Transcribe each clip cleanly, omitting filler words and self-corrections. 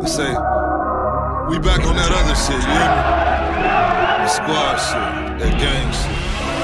Say, we back on that other shit, you hear me? The squad shit, that gang shit.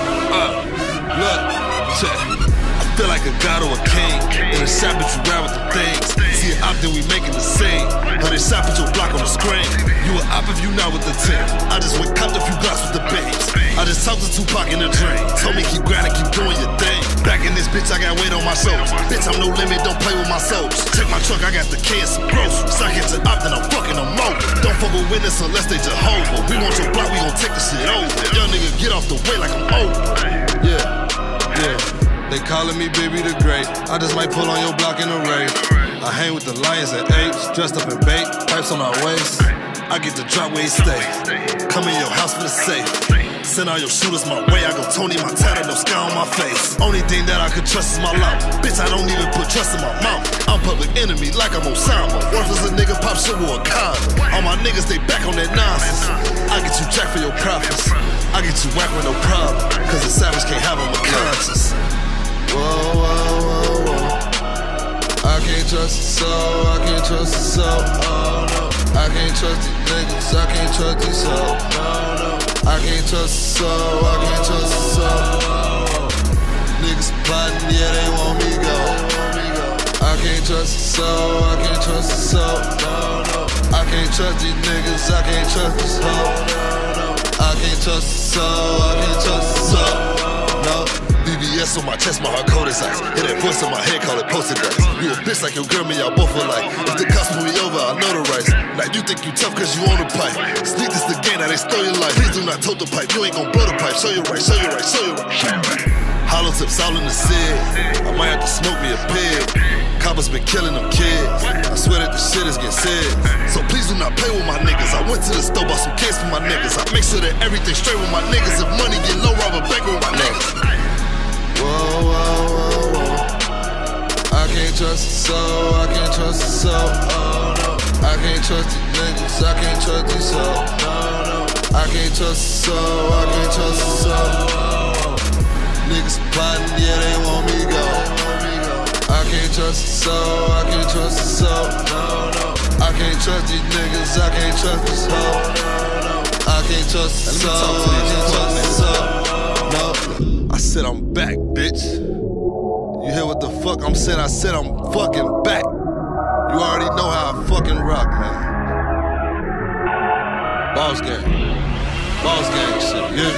Look, check. I feel like a god or a king. In a shop, but you ride with the things. See it op, then we making the scene. 100 shot, put your block on the screen. You a op if you not with the team. I just went copped a few blocks with the babes. I just talked to Tupac in the drain. Told me keep grinding, keep doing your thing. Back in this bitch, I got weight on my shoulders. Bitch, I'm no limit, don't play with my souls. Check my truck, I got the K and some groceries. I get to op, then I'm fucking them over. Don't fuck with witness unless they Jehovah. We want your block, we gon' take the shit over. Young nigga, get off the way like I'm over. Yeah, yeah. They calling me baby the great. I just might pull on your block in a raid. I hang with the lions and apes, dressed up in bait, pipes on our waist. I get the drop where he stay. Come in your house for the safe. Send all your shooters my way. I go Tony Montana, no scar on my face. Only thing that I could trust is my love. Bitch, I don't even put trust in my mouth. I'm public enemy like I'm Osama. Worthless a nigga pop shit with a condom. All my niggas, they back on that nonsense. I get you jack for your profits. I get you whack with no problem. Cause a savage can't have on my conscience. Whoa, whoa, whoa, whoa. I can't trust the soul, I can't trust the soul, oh no. I can't trust these niggas, I can't trust these souls, no, no. I can't trust the soul, I can't trust the soul. Niggas plotting, yeah, they want me go. I can't trust the soul, I can't trust the soul, no, no. I can't trust these niggas, I can't trust this hoe, no, no. I can't trust the soul, I can't trust the soul, no. BBS on my chest, my heart cold as ice. Hear that voice in my head, call it posted dice. You a bitch like your girl, me, y'all both alike. If the cops pull me over, I know the rights. Now you think you tough cause you on the pipe. Sneak this the game, now they stole your life. Please do not tote the pipe, you ain't gon' blow the pipe. Show you right, show you right, show you right. Hollow tips all in the cig. I might have to smoke me a pig. Coppers been killing them kids. I swear that the shit is getting said. So please do not play with my niggas. I went to the store, bought some cakes for my niggas. I make sure that everything's straight with my niggas. If money get low, rob a bank with my niggas. Whoa, whoa, whoa, whoa. I can't trust the soul, I can't trust the soul, oh no. I can't trust these niggas, I can't trust these souls, no, no. I can't trust the soul, I can't trust the soul. Niggas plotting, yeah, they want me go. I can't trust the soul, I can't trust the soul, no, no. I can't trust these niggas, I can't trust this hoe, no, no. I can't trust the soul, I can't trust the soul, no. I said I'm back, bitch. You hear what the fuck I'm saying? I said I'm fucking back. You already know how I fucking rock, man. Boss gang. Boss gang shit, yeah.